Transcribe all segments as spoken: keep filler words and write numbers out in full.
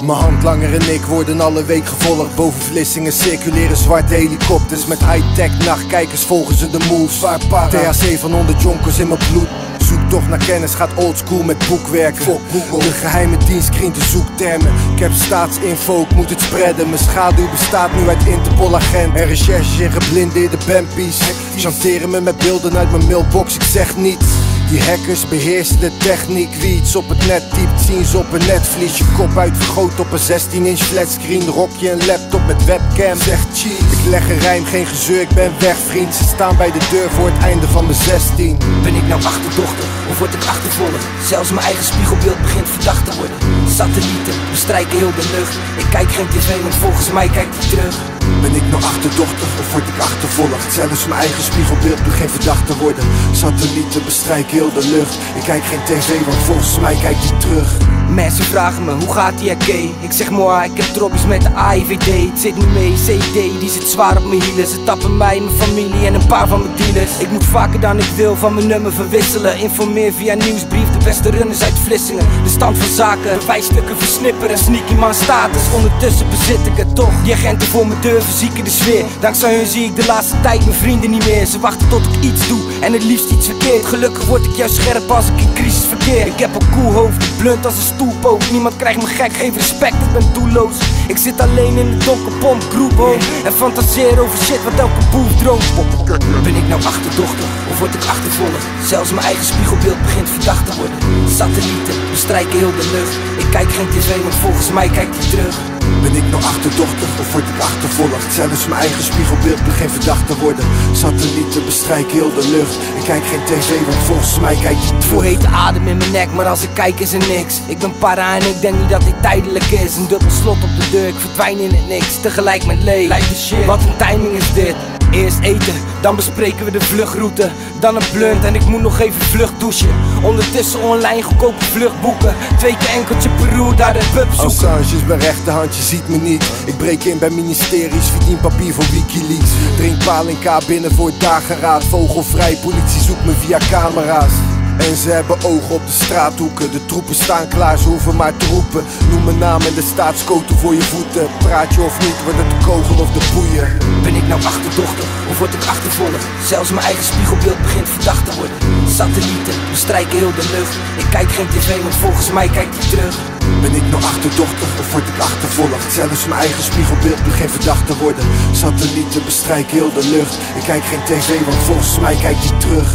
Mijn handlanger en ik worden alle week gevolgd. Boven Vlissingen circuleren zwarte helikopters. Met high-tech nachtkijkers volgen ze de moves. T H C van honderd jonkers in mijn bloed. Zoek toch naar kennis, gaat oldschool met boekwerken. De geheime dienst screent de zoektermen. Ik heb staatsinfo, ik moet het spreaden. Mijn schaduw bestaat nu uit Interpol-agenten en recherches in geblindeerde bampies. Chanteren me met beelden uit mijn mailbox, ik zeg niets. Die hackers beheersen de techniek. Wie iets op het net typt, zien ze op een netvlies. Je kop uitvergroot op een zestien inch flatscreen. Rokje een laptop met webcam, zegt cheese. Ik leg een rijm, geen gezeur, ik ben weg vriend. Ze staan bij de deur voor het einde van mijn zestien. Ben ik nou achterdochter of word ik achtervolgd? Zelfs mijn eigen spiegelbeeld begint verdacht te worden. Satellieten bestrijken heel de lucht. Ik kijk geen tv, want volgens mij kijkt hij terug. Ben ik nou achterdochter of word ik achtervolgd? Zelfs mijn eigen spiegelbeeld begint verdacht te worden. Satellieten bestrijken heel de lucht. Ik kijk geen tv, want volgens mij kijkt hij terug. Mensen vragen me, hoe gaat die R K? Ik zeg mooi, ik heb troppies met de A I V D. Het zit niet mee, C D, die zit zwaar op mijn hielen. Ze tappen mij, mijn familie en een paar van mijn dealers. Ik moet vaker dan ik wil van mijn nummer verwisselen. Informeer via nieuwsbrief, de beste runners uit Vlissingen. De stand van zaken, bewijsstukken versnipperen. Sneaky man status, ondertussen bezit ik het toch. Die agenten voor mijn deur verzieken de sfeer. Dankzij hun zie ik de laatste tijd mijn vrienden niet meer. Ze wachten tot ik iets doe en het liefst iets verkeerd. Gelukkig word ik juist scherp als ik in crisis verkeer. Ik heb een koel hoofd, blunt als een stoelpoot. Niemand krijgt me gek, geef respect, ik ben doelloos. Ik zit alleen in de donker pomp, groep hoog. En fantaseer over shit wat elke boef droomt. Ben ik nou achterdochter of word ik achtervolgd? Zelfs mijn eigen spiegelbeeld begint verdacht te worden. Satellieten bestrijken heel de lucht. Ik kijk geen tv, want volgens mij kijkt hij terug. Ben ik nou achterdochter of word ik achtervolgd? Zelfs mijn eigen spiegelbeeld begint verdacht te worden. Satellieten bestrijken heel de lucht. Ik kijk geen tv, want volgens mij kijkt hij terug. Voel hete adem in mijn nek, maar als ik kijk is er niks. Ik ben para en ik denk niet dat dit tijdelijk is. Een dubbel slot op de deur, ik verdwijn in het niks. Tegelijk met leeg, wat een timing is dit. Eerst eten, dan bespreken we de vluchtroute. Dan een blunt en ik moet nog even vlucht douchen. Ondertussen online goedkope vluchtboeken. Twee keer enkeltje Peru, daar de pub zoeken. Assange is mijn rechterhandje, ziet me niet. Ik breek in bij ministeries, verdien papier voor Wikileaks. Drink palinka binnen voor het dageraad. Vogelvrij, politie zoekt me via camera's. En ze hebben ogen op de straathoeken. De troepen staan klaar, ze hoeven maar te roepen. Noem mijn naam en de staatscoto voor je voeten. Praat je of niet, wordt het de kogel of de boeien. Ben ik nou achterdochter of word ik achtervolgd? Zelfs mijn eigen spiegelbeeld begint verdacht te worden. Satellieten bestrijken heel de lucht. Ik kijk geen tv, want volgens mij kijkt hij terug. Ben ik nou achterdochter of word ik achtervolgd? Zelfs mijn eigen spiegelbeeld begint verdacht te worden. Satellieten bestrijken heel de lucht. Ik kijk geen tv, want volgens mij kijkt hij terug.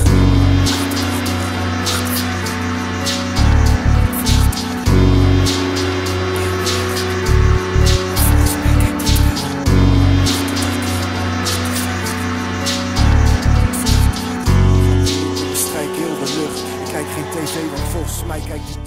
Ik kijk geen tv, want volgens mij kijkt hij